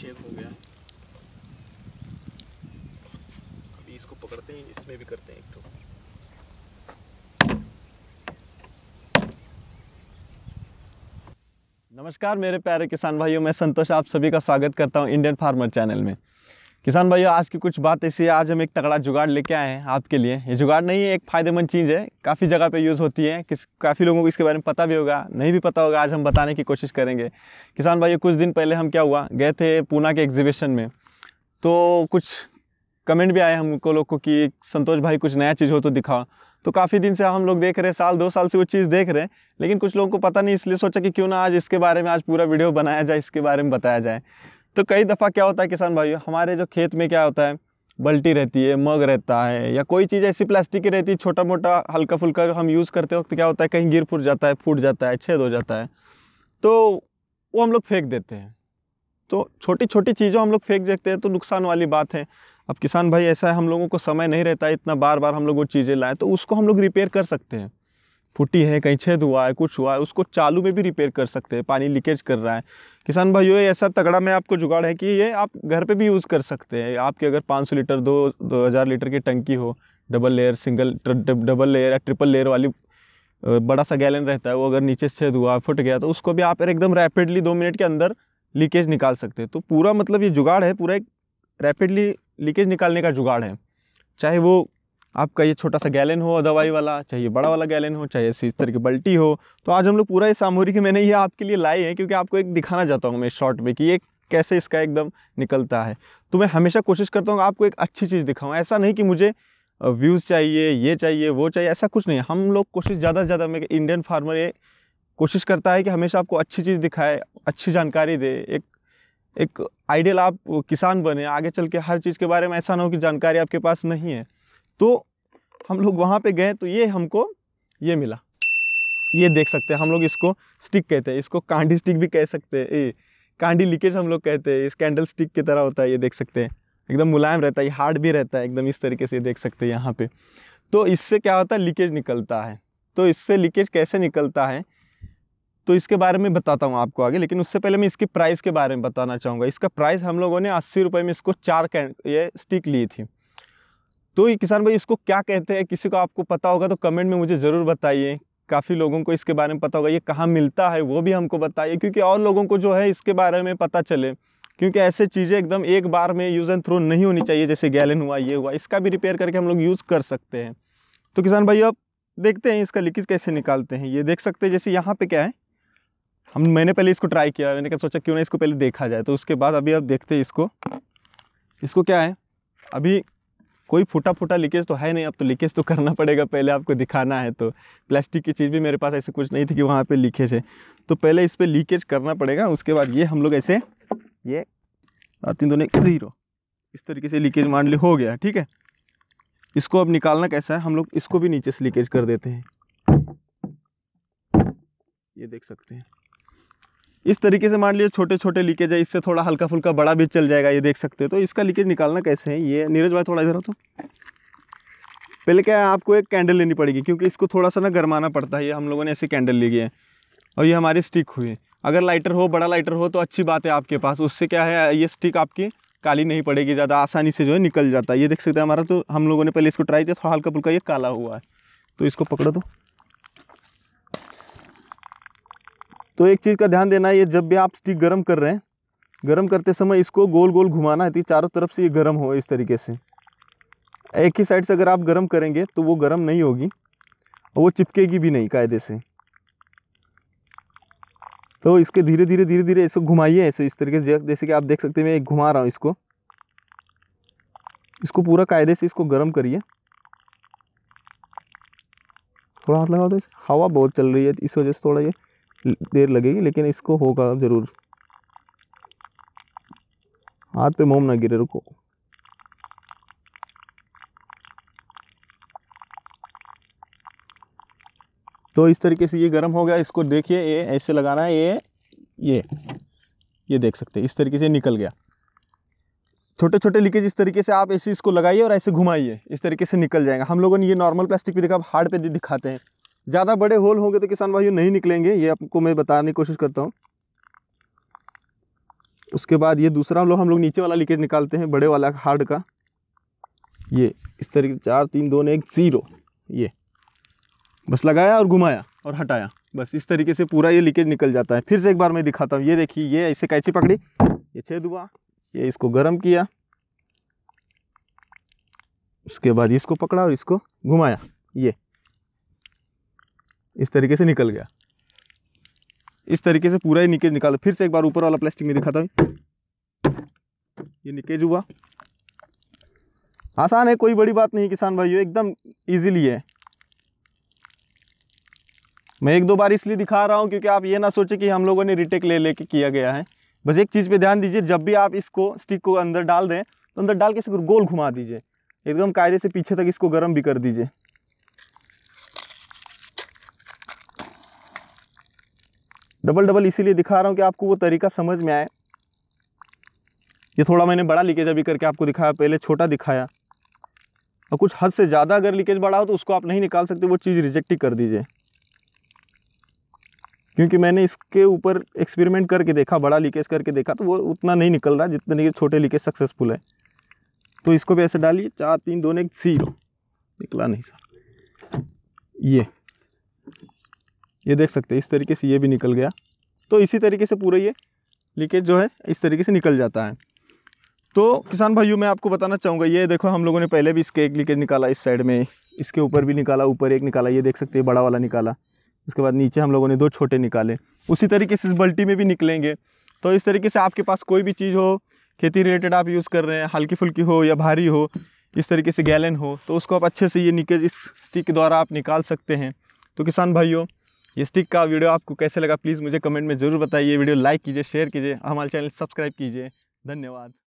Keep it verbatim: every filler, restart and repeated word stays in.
छेद हो गया है। अभी इसको पकड़ते हैं, इसमें भी करते हैं एक तो। नमस्कार मेरे प्यारे किसान भाइयों, मैं संतोष आप सभी का स्वागत करता हूं इंडियन फार्मर चैनल में। किसान भाइयों, आज की कुछ बात ऐसी है, आज हम एक तगड़ा जुगाड़ लेके आए हैं आपके लिए। ये जुगाड़ नहीं है, एक फ़ायदेमंद चीज़ है, काफ़ी जगह पे यूज़ होती है, किस काफ़ी लोगों को इसके बारे में पता भी होगा, नहीं भी पता होगा, आज हम बताने की कोशिश करेंगे। किसान भाइयों, कुछ दिन पहले हम क्या हुआ, गए थे पूना के एग्जीबिशन में, तो कुछ कमेंट भी आए हमको लोग को कि संतोष भाई कुछ नया चीज़ हो तो दिखाओ। तो काफ़ी दिन से हम लोग देख रहे हैं, साल दो साल से वो चीज़ देख रहे हैं, लेकिन कुछ लोगों को पता नहीं, इसलिए सोचा कि क्यों ना आज इसके बारे में आज पूरा वीडियो बनाया जाए, इसके बारे में बताया जाए। तो कई दफ़ा क्या होता है किसान भाइयों, हमारे जो खेत में क्या होता है, बाल्टी रहती है, मग रहता है, या कोई चीज़ ऐसी प्लास्टिक की रहती है, छोटा मोटा हल्का फुल्का हम यूज़ करते वक्त क्या होता है, कहीं गिर फुट जाता है, फूट जाता है, छेद हो जाता है, तो वो हम लोग फेंक देते हैं। तो छोटी छोटी चीज़ों हम लोग फेंक देते हैं, तो नुकसान वाली बात है। अब किसान भाई ऐसा है, हम लोगों को समय नहीं रहता है इतना बार बार हम लोग वो चीज़ें लाएँ, तो उसको हम लोग रिपेयर कर सकते हैं। फूटी है, कहीं छेद हुआ है, कुछ हुआ है, उसको चालू में भी रिपेयर कर सकते हैं। पानी लीकेज कर रहा है किसान भाइयों, ये ऐसा तगड़ा में आपको जुगाड़ है कि ये आप घर पे भी यूज़ कर सकते हैं। आपके अगर पाँच सौ लीटर दो दो हज़ार लीटर की टंकी हो, double layer, single double layer या ट्रिपल लेयर वाली बड़ा सा गैलन रहता है, वो अगर नीचे से छेद हुआ, फुट गया, तो उसको भी आप एकदम रैपिडली दो मिनट के अंदर लीकेज निकाल सकते हैं। तो पूरा मतलब ये जुगाड़ है, पूरा एक रैपिडली लीकेज निकालने का जुगाड़ है। चाहे वो आपका ये छोटा सा गैलन हो दवाई वाला, चाहे ये बड़ा वाला गैलन हो, चाहे इस तरह की बल्टी हो। तो आज हम लोग पूरा ये सामग्री मैंने ये आपके लिए लाए हैं, क्योंकि आपको एक दिखाना चाहता हूँ मैं शॉर्ट में कि ये कैसे इसका एकदम निकलता है। तो मैं हमेशा कोशिश करता हूँ आपको एक अच्छी चीज़ दिखाऊँ। ऐसा नहीं कि मुझे व्यूज़ चाहिए, ये चाहिए, वो चाहिए, ऐसा कुछ नहीं है। हम लोग कोशिश ज़्यादा से ज़्यादा, मैं इंडियन फार्मर ये कोशिश करता है कि हमेशा आपको अच्छी चीज़ दिखाए, अच्छी जानकारी दे, एक एक आइडियल आप किसान बने आगे चल के। हर चीज़ के बारे में ऐसा ना हो कि जानकारी आपके पास नहीं है। तो हम लोग वहाँ पे गए तो ये हमको ये मिला, ये देख सकते हैं। हम लोग इसको स्टिक कहते हैं, इसको कांडी स्टिक भी कह सकते हैं, ये कांडी लीकेज हम लोग कहते हैं। इस कैंडल स्टिक की तरह होता है, ये देख सकते हैं, एकदम मुलायम रहता है, ये हार्ड भी रहता है एकदम, इस तरीके से देख सकते हैं यहाँ पे। तो इससे क्या होता है, लीकेज निकलता है। तो इससे लीकेज कैसे निकलता है तो इसके बारे में बताता हूँ आपको आगे, लेकिन उससे पहले मैं इसकी प्राइस के बारे में बताना चाहूँगा। इसका प्राइस हम लोगों ने अस्सी रुपये में इसको चार ये स्टिक ली थी। तो ये किसान भाई इसको क्या कहते हैं, किसी को आपको पता होगा तो कमेंट में मुझे ज़रूर बताइए। काफ़ी लोगों को इसके बारे में पता होगा, ये कहाँ मिलता है वो भी हमको बताइए, क्योंकि और लोगों को जो है इसके बारे में पता चले। क्योंकि ऐसे चीज़ें एकदम एक बार में यूज़ एंड थ्रो नहीं होनी चाहिए, जैसे गैलन हुआ, ये हुआ, इसका भी रिपेयर करके हम लोग यूज़ कर सकते हैं। तो किसान भाई अब देखते हैं इसका लीकेज कैसे निकालते हैं। ये देख सकते हैं, जैसे यहाँ पे क्या है, हम मैंने पहले इसको ट्राई किया, मैंने क्या सोचा क्यों ना इसको पहले देखा जाए। तो उसके बाद अभी अब देखते हैं इसको इसको क्या है। अभी कोई फूटा फूटा लीकेज तो है नहीं, अब तो लीकेज तो करना पड़ेगा, पहले आपको दिखाना है। तो प्लास्टिक की चीज़ भी मेरे पास ऐसे कुछ नहीं थी कि वहाँ पे लीकेज है, तो पहले इस पर लीकेज करना पड़ेगा। उसके बाद ये हम लोग ऐसे ये तीन दोनों ज़ीरो इस तरीके से लीकेज मान ली हो गया, ठीक है। इसको अब निकालना कैसा है, हम लोग इसको भी नीचे से लीकेज कर देते हैं, ये देख सकते हैं। इस तरीके से मान लीजिए छोटे छोटे लीकेज है, इससे थोड़ा हल्का फुल्का बड़ा भी चल जाएगा, ये देख सकते हैं। तो इसका लीकेज निकालना कैसे है, ये नीरज भाई थोड़ा इधर हो। तो पहले क्या है, आपको एक कैंडल लेनी पड़ेगी, क्योंकि इसको थोड़ा सा ना गरमाना पड़ता है। ये हम लोगों ने ऐसी कैंडल ली है और ये हमारी स्टिक हुई। अगर लाइटर हो, बड़ा लाइटर हो तो अच्छी बात है आपके पास, उससे क्या है, ये स्टिक आपकी काली नहीं पड़ेगी, ज़्यादा आसानी से जो है निकल जाता है। ये देख सकते हैं हमारा, तो हम लोगों ने पहले इसको ट्राई किया, थोड़ा हल्का फुल्का ये काला हुआ है। तो इसको पकड़ो। तो तो एक चीज़ का ध्यान देना है, ये जब भी आप स्टिक गर्म कर रहे हैं, गर्म करते समय इसको गोल गोल घुमाना है, तो चारों तरफ से ये गर्म हो इस तरीके से। एक ही साइड से अगर आप गर्म करेंगे तो वो गर्म नहीं होगी और वो चिपकेगी भी नहीं कायदे से। तो इसके धीरे धीरे धीरे धीरे इसको घुमाइए ऐसे, इस तरीके से, जैसे कि आप देख सकते हैं मैं एक घुमा रहा हूँ इसको। इसको पूरा कायदे से इसको गर्म करिए। थोड़ा हाथ लगाओ, तो हवा बहुत चल रही है इस वजह से थोड़ा ये देर लगेगी, लेकिन इसको होगा ज़रूर। हाथ पे मोम ना गिरे, रुको। तो इस तरीके से ये गर्म हो गया। इसको देखिए, ये ऐसे लगाना है, ये ये ये देख सकते हैं, इस तरीके से निकल गया। छोटे छोटे लीकेज इस तरीके से आप ऐसे इसको लगाइए और ऐसे घुमाइए, इस तरीके से निकल जाएगा। हम लोगों ने ये नॉर्मल प्लास्टिक पे देखा, अब हार्ड पे दिखाते हैं। ज़्यादा बड़े होल होंगे तो किसान भाइयों नहीं निकलेंगे, ये आपको मैं बताने की कोशिश करता हूँ। उसके बाद ये दूसरा लोग हम लोग नीचे वाला लीकेज निकालते हैं, बड़े वाला हार्ड का। ये इस तरीके से चार तीन दो एक ज़ीरो, ये बस लगाया और घुमाया और हटाया, बस इस तरीके से पूरा ये लीकेज निकल जाता है। फिर से एक बार मैं दिखाता हूँ। ये देखिए, ये ऐसे कैंची पकड़ी, ये छेद हुआ, ये इसको गर्म किया, उसके बाद इसको पकड़ा और इसको घुमाया, ये इस तरीके से निकल गया। इस तरीके से पूरा ही लीकेज निकाला। फिर से एक बार ऊपर वाला प्लास्टिक में दिखाता हूँ। ये लीकेज हुआ, आसान है, कोई बड़ी बात नहीं किसान भाइयों, एकदम इजीली है। मैं एक दो बार इसलिए दिखा रहा हूँ क्योंकि आप ये ना सोचे कि हम लोगों ने रिटेक ले लेके किया गया है। बस एक चीज़ पे ध्यान दीजिए, जब भी आप इसको स्टिक को अंदर डाल रहे हैं तो अंदर डाल के इसको गोल घुमा दीजिए, एकदम कायदे से पीछे तक इसको गर्म भी कर दीजिए। डबल डबल इसीलिए दिखा रहा हूँ कि आपको वो तरीका समझ में आए। ये थोड़ा मैंने बड़ा लीकेज अभी करके आपको दिखाया, पहले छोटा दिखाया, और कुछ हद से ज़्यादा अगर लीकेज बड़ा हो तो उसको आप नहीं निकाल सकते, वो चीज़ रिजेक्ट ही कर दीजिए। क्योंकि मैंने इसके ऊपर एक्सपेरिमेंट करके देखा, बड़ा लीकेज करके देखा, तो वो उतना नहीं निकल रहा जितने के छोटे लीकेज सक्सेसफुल है। तो इसको भी ऐसे डालिए, चार तीन दो एक ज़ीरो, निकला नहीं सर, ये ये देख सकते हैं, इस तरीके से ये भी निकल गया। तो इसी तरीके से पूरा ये लीकेज जो है इस तरीके से निकल जाता है। तो किसान भाइयों, मैं आपको बताना चाहूँगा, ये देखो हम लोगों ने पहले भी इसके एक लीकेज निकाला, इस साइड में, इसके ऊपर भी निकाला, ऊपर एक निकाला, ये देख सकते हैं बड़ा वाला निकाला। उसके बाद नीचे हम लोगों ने दो छोटे निकाले, उसी तरीके से इस बाल्टी में भी निकलेंगे। तो इस तरीके से आपके पास कोई भी चीज़ हो, खेती रिलेटेड आप यूज़ कर रहे हैं, हल्की फुल्की हो या भारी हो, इस तरीके से गैलन हो, तो उसको आप अच्छे से ये लीकेज इस स्टिक के द्वारा आप निकाल सकते हैं। तो किसान भाइयों, ये स्टिक का वीडियो आपको कैसे लगा प्लीज़ मुझे कमेंट में ज़रूर बताइए। वीडियो लाइक कीजिए, शेयर कीजिए, हमारे चैनल सब्सक्राइब कीजिए। धन्यवाद।